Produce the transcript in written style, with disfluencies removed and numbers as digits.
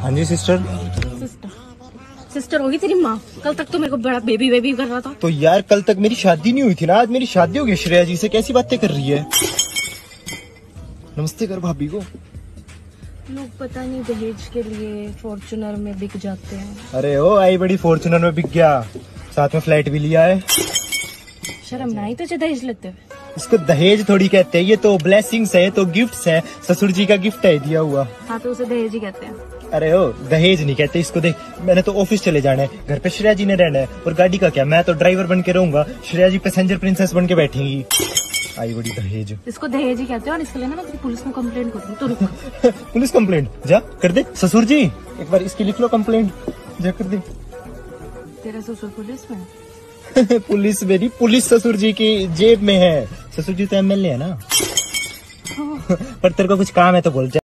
हाँ जी sister. Sister होगी तेरी माँ? कल तक तो मेरे को बड़ा बेबी बेबी कर रहा था। तो यार कल तक मेरी शादी नहीं हुई थी ना, आज मेरी शादी हो गई। श्रेया जी से कैसी बातें कर रही है? नमस्ते कर भाभी को। लोग पता नहीं दहेज के लिए फॉर्च्यूनर में बिक जाते हैं। अरे ओ आई बड़ी फॉर्च्यूनर में बिक गया, साथ में फ्लैट भी लिया है। शर्म ना आई तुझे दहेज लेते हुए? इसको दहेज थोड़ी कहते हैं, ये तो ब्लेसिंग्स है, तो गिफ्ट्स है, ससुर जी का गिफ्ट है दिया हुआ। हाँ तो उसे दहेज ही कहते हैं। अरे ओ दहेज नहीं कहते इसको। देख मैंने तो ऑफिस चले जाना है, घर पे श्रेया जी ने रहना है, और गाड़ी का क्या, मैं तो ड्राइवर बन के रहूंगा, श्रेया जी पैसेंजर प्रिंसेस बन के बैठेंगी। आई बड़ी दहेज। इसको दहेज ही कहते हैं, और इसके लिए ना मैं तेरी पुलिस में कंप्लेंट करूँ। तो रुक। पुलिस कंप्लेंट जा कर दे। ससुर जी एक बार इसकी लिख लो कंप्लेंट, जा कर दे। तेरा ससुर पुलिस में? पुलिस मेरी, पुलिस ससुर जी की जेब में है। ससुर जी तो MLA है ना। पर तेरे को कुछ काम है तो बोल जा।